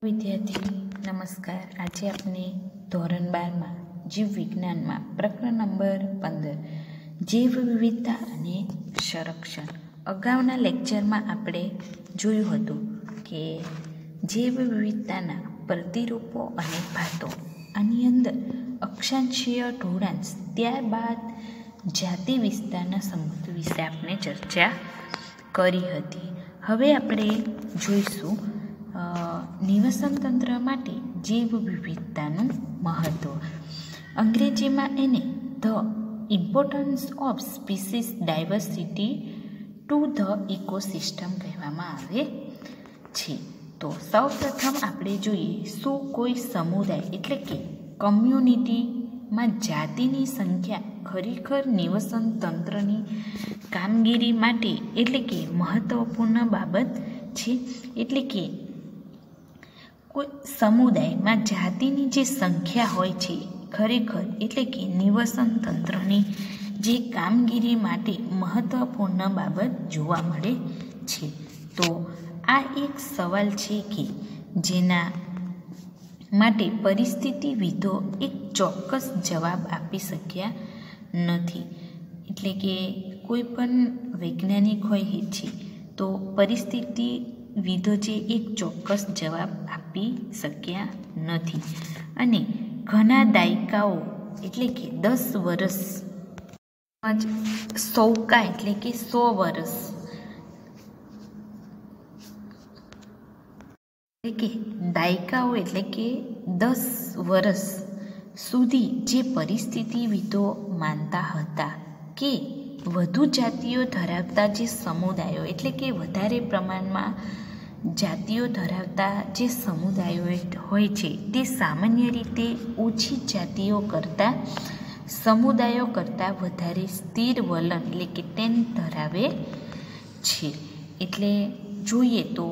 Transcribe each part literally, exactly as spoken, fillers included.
વિદ્યાર્થી નમસ્કાર. આજે આપણે ધોરણ બારમાં જીવ વિજ્ઞાનમાં પ્રકરણ નંબર પંદર જૈવ વિવિધતા અને સંરક્ષણ. અગાઉના લેક્ચરમાં આપણે જોયું હતું કે જૈવ વિવિધતાના પ્રતિરૂપો અને ભાતો, આની અંદર અક્ષાંશીય ઢોળાંશ, ત્યારબાદ જાતિ વિસ્તારના સંબંધ વિશે આપણે ચર્ચા કરી હતી. હવે આપણે જોઈશું નિવસન તંત્ર માટે જૈવ વિવિધતાનું મહત્ત્વ. અંગ્રેજીમાં એને the importance of species diversity to the ecosystem કહેવામાં આવે છે. તો સૌપ્રથમ આપણે જોઈએ શું કોઈ સમુદાય એટલે કે કમ્યુનિટીમાં જાતિની સંખ્યા ખરેખર નિવસન તંત્રની કામગીરી માટે એટલે કે મહત્ત્વપૂર્ણ બાબત છે. એટલે કે કોઈ સમુદાયમાં જાતિની જે સંખ્યા હોય છે ખરેખર એટલે કે નિવસન તંત્રની જે કામગીરી માટે મહત્ત્વપૂર્ણ બાબત જોવા મળે છે. તો આ એક સવાલ છે કે જેના માટે પરિસ્થિતિવિદો એક ચોક્કસ જવાબ આપી શક્યા નથી. એટલે કે કોઈ પણ વૈજ્ઞાનિક હોય છે તો પરિસ્થિતિ વિદો જે એક ચોક્કસ જવાબ આપી શક્યા નથી. અને ઘણા દાયકાઓ એટલે કે દસ વર્ષ સૌકા એટલે કે સો વર્ષ એટલે કે દાયકાઓ એટલે કે દસ વર્ષ સુધી જે પરિસ્થિતિવિદો માનતા હતા કે વધુ જાતિઓ ધરાવતા જે સમુદાયો એટલે કે વધારે પ્રમાણમાં જાતિઓ ધરાવતા જે સમુદાયો હોય છે તે સામાન્ય રીતે ઓછી જાતિઓ કરતાં સમુદાયો કરતાં વધારે સ્થિર વલણ એટલે કે ટેન ધરાવે છે. એટલે જોઈએ તો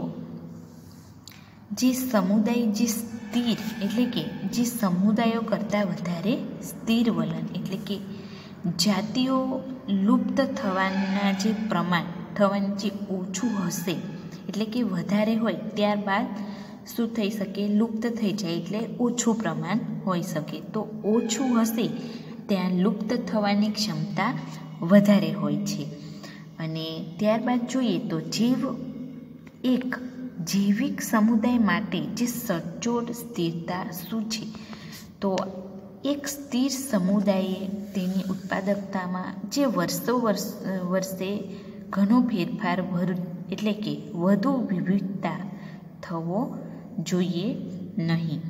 જે સમુદાય જે સ્થિર એટલે કે જે સમુદાયો કરતાં વધારે સ્થિર વલણ એટલે કે જાતિઓ લુપ્ત થવાના જે પ્રમાણ થવાનું જે ઓછું હશે એટલે કે વધારે હોય ત્યારબાદ શું થઈ શકે, લુપ્ત થઈ જાય એટલે ઓછું પ્રમાણ હોઈ શકે. તો ઓછું હશે ત્યાં લુપ્ત થવાની ક્ષમતા વધારે હોય છે. અને ત્યારબાદ જોઈએ તો જીવ એક જૈવિક સમુદાય માટે જે સચોટ સ્થિરતા શું છે. તો એક સ્થિર સમુદાયે તેની ઉત્પાદકતામાં જે વર્ષો વર્ષ વર્ષે ઘણો ફેરફાર ભર એટલે કે વધુ વિવિધતા થવો જોઈએ નહીં.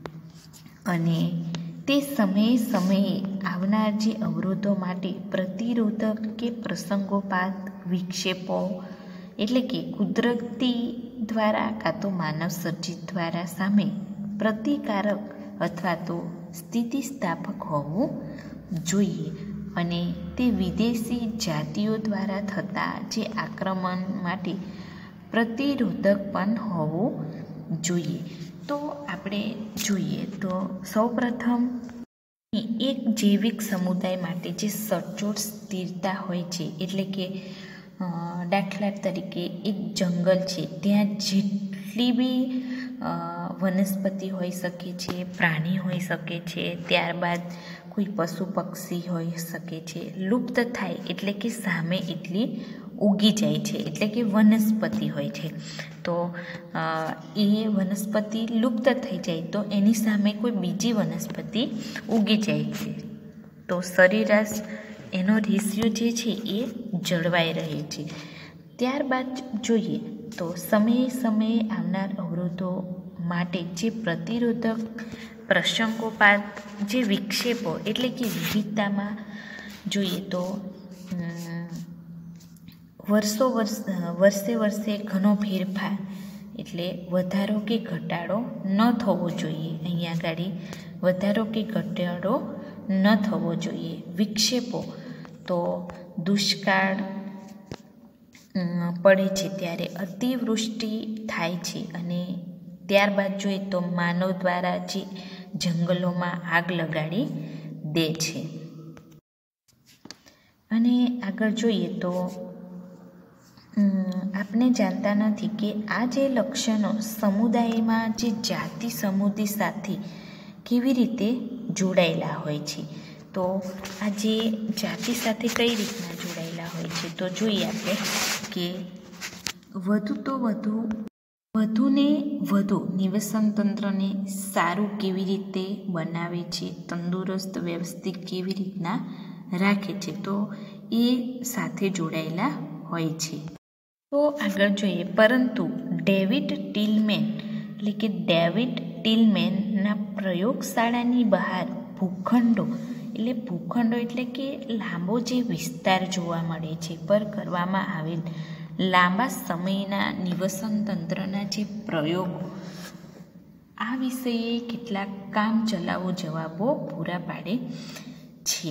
અને તે સમયે સમયે આવનાર જે અવરોધો માટે પ્રતિરોધક કે પ્રસંગોપાત વિક્ષેપો એટલે કે કુદરતી દ્વારા કાં તો માનવ સર્જિત દ્વારા સામે પ્રતિકારક અથવા તો સ્થિતિસ્થાપક હોવું જોઈએ. અને તે વિદેશી જાતિઓ દ્વારા થતા જે આક્રમણ માટે પ્રતિરોધક પણ હોવું જોઈએ. તો આપણે જોઈએ તો સૌપ્રથમ એક જૈવિક સમુદાય માટે જે સચોટ સ્થિરતા હોય છે એટલે કે દાખલા તરીકે એક જંગલ છે ત્યાં જેટલી બી વનસ્પતિ હોઈ શકે છે, પ્રાણી હોઈ શકે છે, ત્યારબાદ કોઈ પશુ પક્ષી હોઈ શકે છે, લુપ્ત થાય એટલે કે સામે એટલી ઉગી જાય છે એટલે કે વનસ્પતિ હોય છે. તો એ વનસ્પતિ લુપ્ત થઈ જાય તો એની સામે કોઈ બીજી વનસ્પતિ ઉગી જાય છે. તો સરેરાશ એનો રેશિયો જે છે એ જળવાઈ રહે છે. ત્યારબાદ જોઈએ તો સમયે સમયે આવનાર અવરોધો માટે જે પ્રતિરોધક પ્રસંગોપાત જે વિક્ષેપો એટલે કે વિવિધતામાં જોઈએ તો વર્ષો વર્ષ વર્ષે વર્ષે ઘણો ફેરફાર એટલે વધારો કે ઘટાડો ન થવો જોઈએ. અહીંયા આગળ વધારો કે ઘટાડો ન થવો જોઈએ. વિક્ષેપો તો દુષ્કાળ પડે છે ત્યારે અતિવૃષ્ટિ થાય છે. અને ત્યારબાદ જોઈએ તો માનવ દ્વારા જે જંગલોમાં આગ લગાડી દે છે. અને આગળ જોઈએ તો આપણે જાણતા નથી કે આ જે લક્ષણો સમુદાયમાં જે જાતિ સમુદાય સાથે કેવી રીતે જોડાયેલા હોય છે. તો આ જે જાતિ સાથે કઈ રીતના જોડાયેલા હોય છે તો જોઈએ આપણે કે વધુ તો વધુ વધુને વધુ નિવસન તંત્રને સારું કેવી રીતે બનાવે છે, તંદુરસ્ત વ્યવસ્થિત કેવી રીતના રાખે છે, તો એ સાથે જોડાયેલા હોય છે. તો આગળ જોઈએ, પરંતુ ડેવિડ ટિલમેન એટલે કે ડેવિડ ટિલમેનના પ્રયોગશાળાની બહાર ભૂખંડો એટલે ભૂખંડો એટલે કે લાંબો જે વિસ્તાર જોવા મળે છે પર કરવામાં આવેલ લાંબા સમયના નિવસન તંત્રના જે પ્રયોગો આ વિષયે કેટલાક કામ ચલાવો જવાબો પૂરા પાડે છે.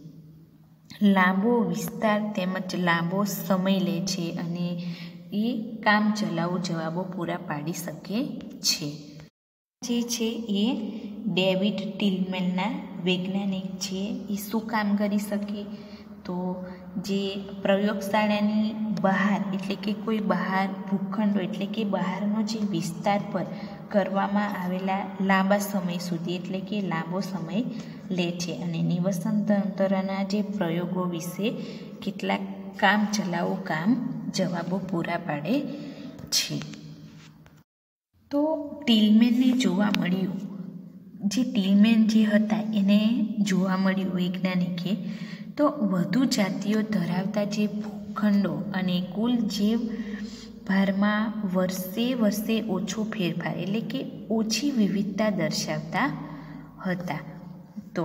લાંબો વિસ્તાર તેમજ લાંબો સમય લે છે અને એ કામ ચલાવો જવાબો પૂરા પાડી શકે છે. જે છે એ ડેવિડ ટિલમેનના વૈજ્ઞાનિક છે. એ શું કામ કરી શકે તો જે પ્રયોગશાળાની બહાર એટલે કે કોઈ બહાર ભૂખંડો એટલે કે બહારનો જે વિસ્તાર પર કરવામાં આવેલા લાંબા સમય સુધી એટલે કે લાંબો સમય લે છે અને નિવસન તંત્રના જે પ્રયોગો વિશે કેટલાક કામ ચલાવો કામ જવાબો પૂરા પાડે છે. તો ટિલમેનને જોવા મળ્યું જે ટિલમેન જે હતા એને જોવા મળ્યું વૈજ્ઞાનિકે તો વધુ જાતિઓ ધરાવતા જે ભૂખંડો અને કુલ જીવ ભારમાં વર્ષે વર્ષે ઓછો ફેરફાર એટલે કે ઓછી વિવિધતા દર્શાવતા હતા. તો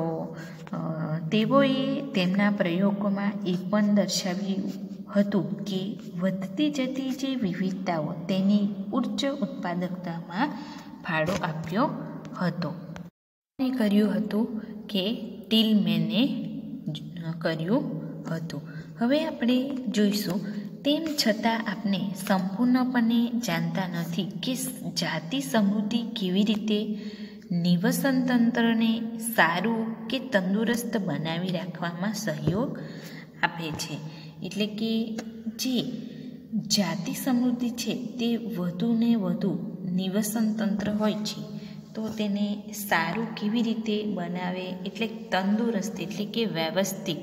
તેઓએ તેમના પ્રયોગોમાં એ પણ દર્શાવ્યું હતું કે વધતી જતી જે વિવિધતાઓ તેની ઉચ્ચ ઉત્પાદકતામાં ફાળો આપ્યો હતો. એને કર્યું હતું કે ટિલમેને કર્યું હતું. હવે આપણે જોઈશું તેમ છતાં આપણે સંપૂર્ણપણે જાણતા નથી કે જાતિ સમૃદ્ધિ કેવી રીતે નિવસન તંત્રને સારું કે તંદુરસ્ત બનાવી રાખવામાં સહયોગ આપે છે. એટલે કે જે જાતિ સમૃદ્ધિ છે તે વધુને વધુ નિવસન તંત્ર હોય છે તો તેને સારું કેવી રીતે બનાવે એટલે તંદુરસ્ત એટલે કે વ્યવસ્થિત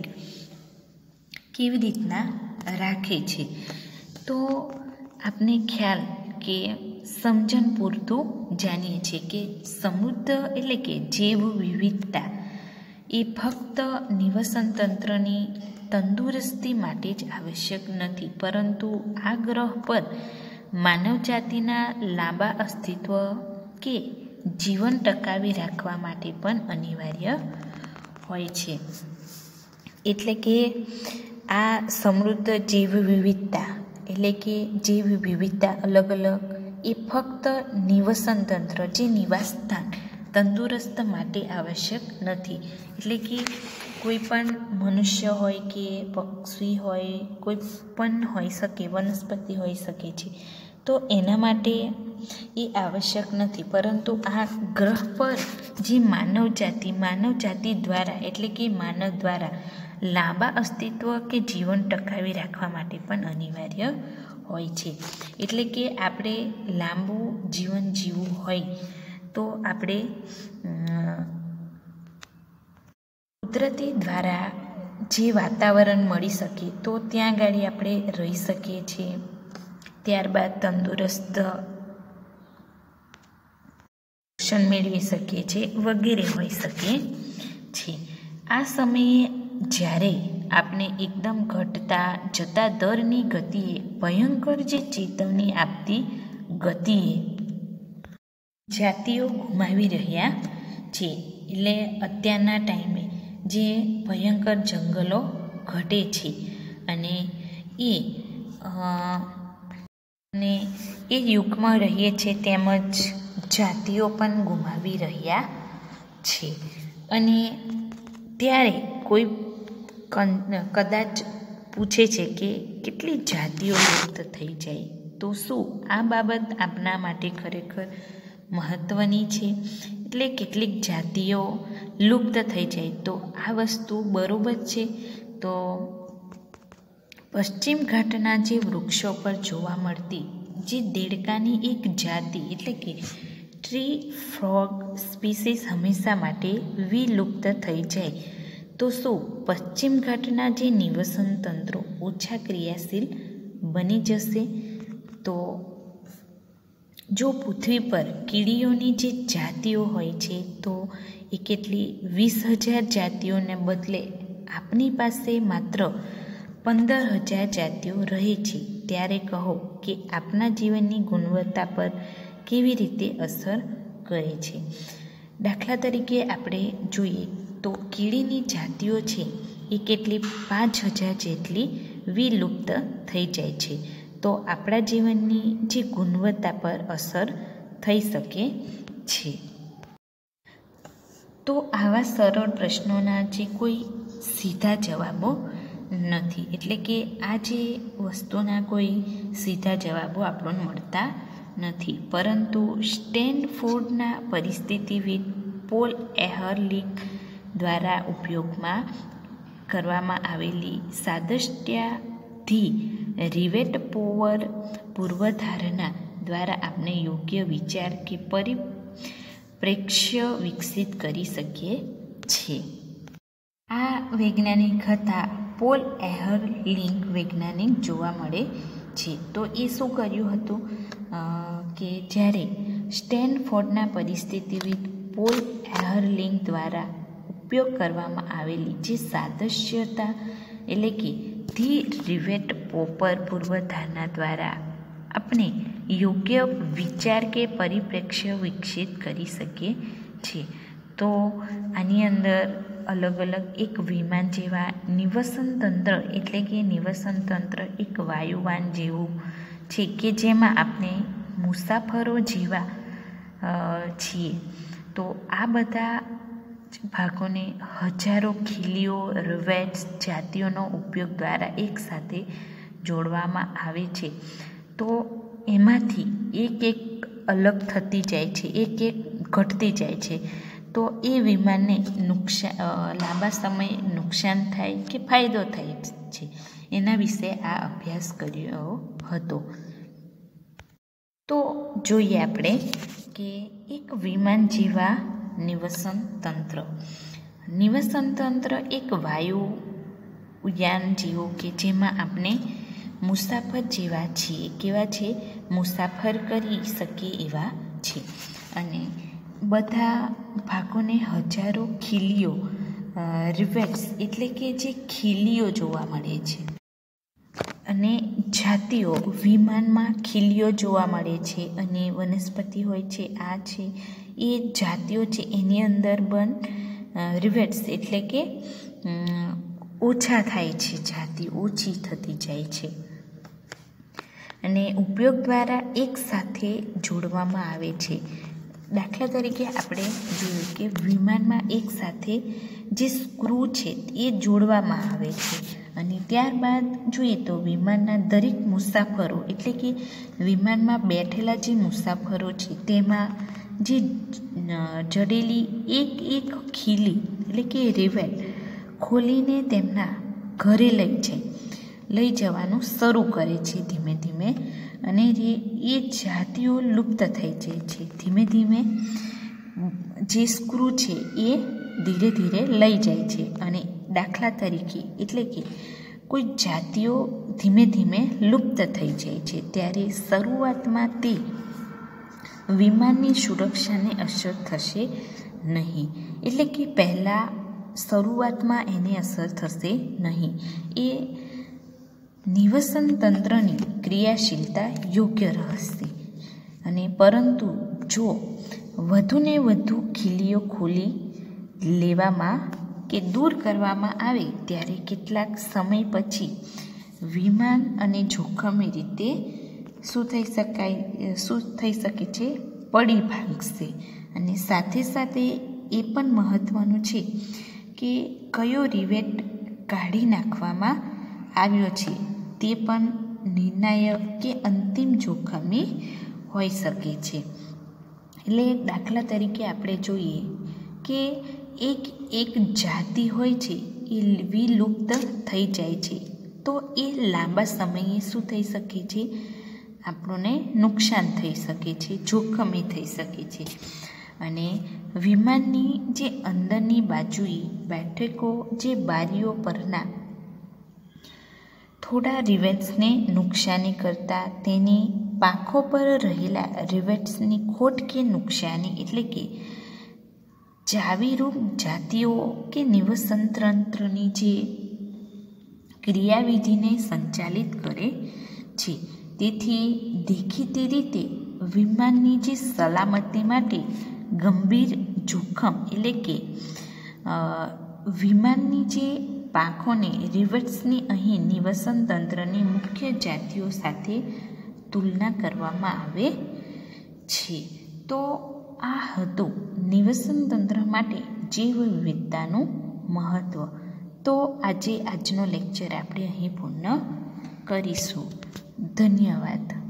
કેવી રીતના રાખે છે. તો આપણે ખ્યાલ કે સમજણ પૂરતું જાણીએ છીએ કે સમૃદ્ધ એટલે કે જૈવ વિવિધતા એ ફક્ત નિવસન તંત્રની તંદુરસ્તી માટે જ આવશ્યક નથી, પરંતુ આ ગ્રહ પર માનવજાતિના લાંબા અસ્તિત્વ કે જીવન ટકાવી રાખવા માટે પણ અનિવાર્ય હોય છે. એટલે કે આ સમૃદ્ધ જૈવ વિવિધતા એટલે કે જૈવ વિવિધતા અલગ અલગ એ ફક્ત નિવસન તંત્ર જે નિવાસસ્થાન તંદુરસ્ત માટે આવશ્યક નથી. એટલે કે કોઈ પણ મનુષ્ય હોય કે પક્ષી હોય કોઈ પણ હોઈ શકે, વનસ્પતિ હોઈ શકે છે, તો એના માટે એ આવશ્યક નથી, પરંતુ આ ગ્રહ પર જે માનવ જાતિ માનવ જાતિ દ્વારા એટલે કે માનવ દ્વારા લાંબા અસ્તિત્વ કે જીવન ટકાવી રાખવા માટે પણ અનિવાર્ય હોય છે. એટલે કે આપણે લાંબુ જીવન જીવવું હોય તો આપણે કુદરતી દ્વારા જે વાતાવરણ મળી શકે તો ત્યાં આગળ આપણે રહી શકીએ છીએ. ત્યારબાદ તંદુરસ્ત પોષણ મેળવી શકીએ છીએ વગેરે હોઈ શકે છે. આ સમયે જ્યારે આપણે એકદમ ઘટતા જતા દરની ગતિએ ભયંકર જે ચેતવણી આપતી ગતિએ જાતિઓ ગુમાવી રહ્યા છે. એટલે અત્યારના ટાઈમે જે ભયંકર જંગલો ઘટે છે અને એ અને એ યુગમાં રહીએ છીએ તેમજ જાતિઓ પણ ગુમાવી રહ્યા છે. અને ત્યારે કોઈ કદાચ પૂછે છે કે કેટલી જાતિઓ લુપ્ત થઈ જાય, તો શું આ બાબત આપણા માટે ખરેખર મહત્ત્વની છે? એટલે કેટલીક જાતિઓ લુપ્ત થઈ જાય તો આ વસ્તુ બરાબર છે? તો પશ્ચિમ ઘાટના જે વૃક્ષો પર જોવા મળતી જે દેડકાની એક જાતિ એટલે કે ટ્રી ફ્રોગ સ્પીસીસ હંમેશા માટે વિલુપ્ત થઈ જાય તો શું પશ્ચિમ ઘાટના જે નિવસન તંત્રો ઓછા ક્રિયાશીલ બની જશે? તો જો પૃથ્વી પર કીડીઓની જે જાતિઓ હોય છે તો એ કેટલી વીસ હજાર જાતિઓને બદલે આપની પાસે માત્ર પંદર હજાર જાતિઓ રહે છે, ત્યારે કહો કે આપના જીવનની ગુણવત્તા પર કેવી રીતે અસર કરે છે. દાખલા તરીકે આપણે જોઈએ તો કીડીની જાતિઓ છે એ કેટલી પાંચ હજાર જેટલી વિલુપ્ત થઈ જાય છે, તો આપણા જીવનની જે ગુણવત્તા પર અસર થઈ શકે છે. તો આવા સરળ પ્રશ્નોના જે કોઈ સીધા જવાબો નથી, એટલે કે આ જે વસ્તુના કોઈ સીધા જવાબો આપણને મળતા નથી, પરંતુ સ્ટેનફોર્ડના પરિસ્થિતિવિદ પોલ એહરલિંગ દ્વારા ઉપયોગમાં કરવામાં આવેલી સાદૃશ્યથી રિવેટ પોવર પૂર્વધારણા દ્વારા આપણે યોગ્ય વિચાર કે પરિપ્રેક્ષ્ય વિકસિત કરી શકીએ છીએ. આ વૈજ્ઞાનિક હતા પોલ એહરલિંગ વૈજ્ઞાનિક જોવા મળે છે. તો એ શું કર્યું હતું કે જ્યારે સ્ટેનફોર્ડના પરિસ્થિતિવિદ પોલ એહરલિંગ દ્વારા ઉપયોગ કરવામાં આવેલી જે સાદૃશ્યતા એટલે કે ધી રિવેટ પોપર પૂર્વધારણા દ્વારા આપણે યોગ્ય વિચાર કે પરિપ્રેક્ષ્ય વિકસિત કરી શકીએ છીએ. તો આની અંદર અલગ અલગ એક વિમાન જેવા નિવસન તંત્ર એટલે કે નિવસન તંત્ર એક વાયુવાન જેવું છે કે જેમાં આપણે મુસાફરો જેવા છીએ. તો આ બધા ભાગોને હજારો ખીલીઓ રિવેટ્સ જાતિઓનો ઉપયોગ દ્વારા એકસાથે જોડવામાં આવે છે. તો એમાંથી એક એક અલગ થતી જાય છે, એક એક ઘટતી જાય છે. તો એ વિમાનને નુકસાન લાંબા સમય નુકસાન થાય કે ફાયદો થાય છે એના વિશે આ અભ્યાસ કર્યો હતો. તો જોઈએ આપણે કે એક વિમાન જેવા નિવસન તંત્ર નિવસન તંત્ર એક વાયુયાન જેવું કે જેમાં આપણે મુસાફર જેવા છીએ. કેવા છે? મુસાફર કરી શકીએ એવા છે. અને બધા ભાગોને હજારો ખીલીઓ રિવેટ્સ એટલે કે જે ખીલીઓ જોવા મળે છે અને જાતિઓ વિમાનમાં ખીલીઓ જોવા મળે છે અને વનસ્પતિ હોય છે આ છે એ જાતિઓ છે એની અંદર પણ રિવેટ્સ એટલે કે ઓછા થાય છે, જાતિ ઓછી થતી જાય છે અને ઉપયોગ દ્વારા એક સાથે જોડવામાં આવે છે. દાખલા તરીકે આપણે જોયું કે વિમાનમાં એક સાથે જે સ્ક્રૂ છે એ જોડવામાં આવે છે અને ત્યારબાદ જોઈએ તો વિમાનના દરેક મુસાફરો એટલે કે વિમાનમાં બેઠેલા જે મુસાફરો છે તેમાં જે જડેલી એક એક ખીલી એટલે કે રિવેટ ખોલીને તેમના ઘરે લઈ જાય લઈ જવાનું શરૂ કરે છે ધીમે ધીમે અને એ જાતિઓ લુપ્ત થઈ જાય છે. ધીમે ધીમે જે સ્ક્રૂ છે એ ધીરે ધીરે લઈ જાય છે અને દાખલા તરીકે એટલે કે કોઈ જાતિઓ ધીમે ધીમે લુપ્ત થઈ જાય છે ત્યારે શરૂઆતમાં તે વિમાનની સુરક્ષાને અસર થશે નહીં. એટલે કે પહેલાં શરૂઆતમાં એને અસર થશે નહીં. એ નિવસન તંત્રની ક્રિયાશીલતા યોગ્ય રહેશે અને પરંતુ જો વધુને વધુ ખીલીઓ ખોલી લેવામાં કે દૂર કરવામાં આવે ત્યારે કેટલાક સમય પછી વિમાન અને જોખમી રીતે શું થઈ શકાય શું થઈ શકે છે પડી ભાંગશે. અને સાથે સાથે એ પણ મહત્ત્વનું છે કે કયો રિવેટ કાઢી નાખવામાં આવ્યો છે તે પણ નિર્ણાયક કે અંતિમ જોખમી હોઈ શકે છે. એટલે દાખલા તરીકે આપણે જોઈએ કે એક એક જાતિ હોય છે એ વિલુપ્ત થઈ જાય છે તો એ લાંબા સમયે શું થઈ શકે છે, આપણને નુકસાન થઈ શકે છે, જોખમી થઈ શકે છે. અને વિમાનની જે અંદરની બાજુએ બેઠકો જે બારીઓ પરના થોડા રિવેટ્સને નુકસાની કરતાં તેની પાંખો પર રહેલા રિવેટ્સની ખોટ કે નુકસાની એટલે કે ચાવીરૂપ જાતિઓ કે નિવસન તંત્રની જે ક્રિયાવિધિને સંચાલિત કરે છે. તેથી દેખીતી રીતે વિમાનની જે સલામતી માટે ગંભીર જોખમ એટલે કે વિમાનની જે પાંખોને રિવેટ્સની અહીં નિવસન તંત્રની મુખ્ય જાતિઓ સાથે તુલના કરવામાં આવે છે. તો આ હતું નિવસન તંત્ર માટે જૈવ વિવિધતાનું મહત્ત્વ. તો આજે આજનો લેક્ચર આપણે અહીં પૂર્ણ કરીશું. ધન્યવાદ.